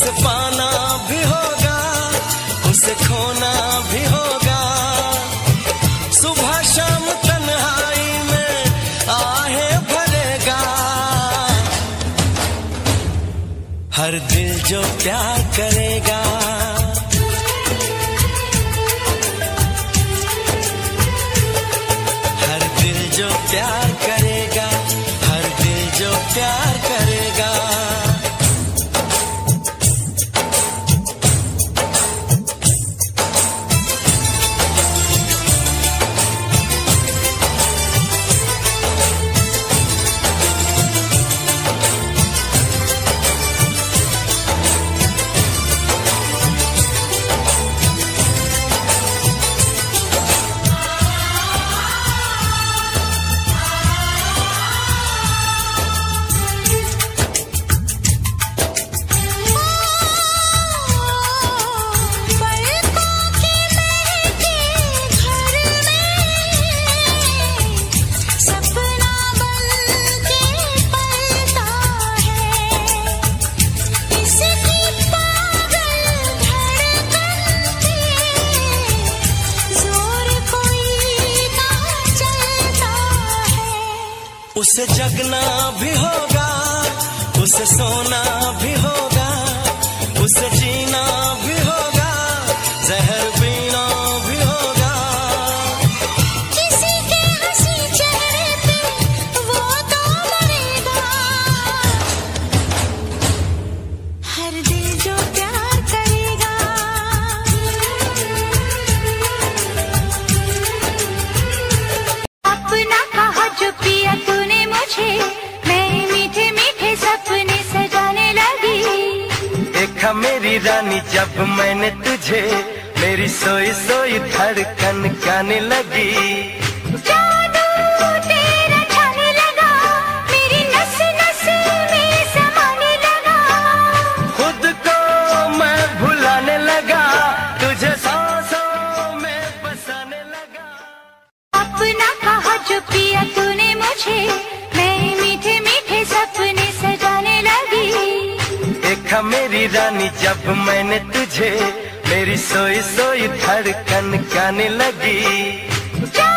उसे पाना भी होगा, उसे खोना भी होगा। सुबह शाम तन्हाई में आहे भरेगा। हर दिल जो प्यार करेगा, हर दिल जो प्यार करेगा, हर दिल जो प्यार करेगा। उसे जगना भी होगा, उसे सोना भी होगा, उसे जीना भी होगा, जहर पीना भी होगा। किसी के हंसी चेहरे पे वो तो मरेगा। हर दिल जो प्यार करेगा, अपना कहा जो पिया तूने मुझे, मैं मीठे मीठे सपने सजाने लगी। देखा मेरी रानी जब मैंने तुझे, मेरी सोई सोई धड़कन गाने लगी। जादू तेरा छाने लगा, मेरी नस नस में समाने लगा। खुद को मैं भुलाने लगा, तुझे सांसों में बसाने लगा। अपना कहा जो पिया तूने मुझे, मैं मीठे मीठे सपने सजाने लगी। देखा मेरी रानी जब मैंने तुझे, मेरी सोई सोई धड़कन गाने लगी।